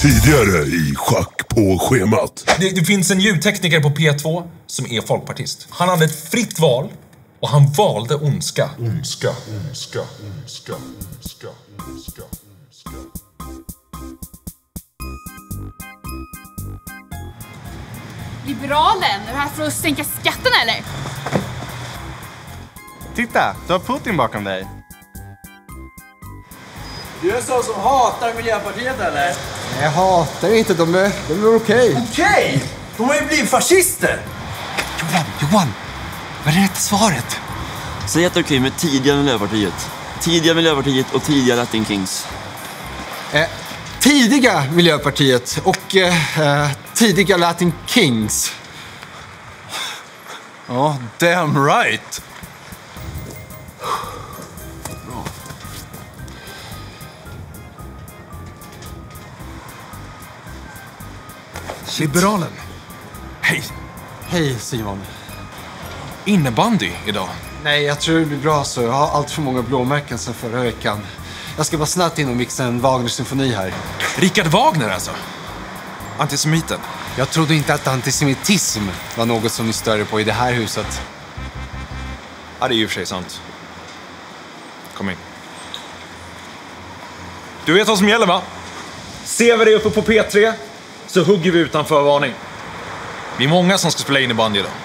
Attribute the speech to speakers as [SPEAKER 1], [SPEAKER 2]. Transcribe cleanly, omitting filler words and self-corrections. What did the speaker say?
[SPEAKER 1] Tidigare i Schack på schemat.
[SPEAKER 2] Det finns en ljudtekniker på P2 som är folkpartist. Han hade ett fritt val och han valde ondska. Ondska, ondska, ondska, ondska, ondska, ondska.
[SPEAKER 3] Liberalen, är du här för att sänka skatten eller?
[SPEAKER 4] Titta, du har Putin bakom dig.
[SPEAKER 5] Du är så som hatar Miljöpartiet eller?
[SPEAKER 6] Jag hatar inte, de är okej.
[SPEAKER 5] Okej! De har ju blivit fascister!
[SPEAKER 6] Johan, vad är det rätta svaret?
[SPEAKER 7] Säg att det är okej med tidiga Miljöpartiet. Tidiga Miljöpartiet och tidiga Latin Kings.
[SPEAKER 6] Tidiga Miljöpartiet och tidiga Latin Kings.
[SPEAKER 5] Ja, damn right!
[SPEAKER 2] Liberalen. Hej.
[SPEAKER 6] Hej Simon.
[SPEAKER 2] Innebandy idag.
[SPEAKER 6] Nej, jag tror det blir bra så. Jag har allt för många blåmärken sedan förra veckan. Jag ska bara snabbt in och mixa en Wagner-symfoni här.
[SPEAKER 2] Richard Wagner alltså. Antisemiten.
[SPEAKER 6] Jag trodde inte att antisemitism var något som ni störde på i det här huset.
[SPEAKER 2] Ja, det är ju för sig sant. Kom in. Du vet vad som gäller va? Ser vi det uppe på P3 så hugger vi utan förvarning. Vi är många som ska spela in i bandy idag.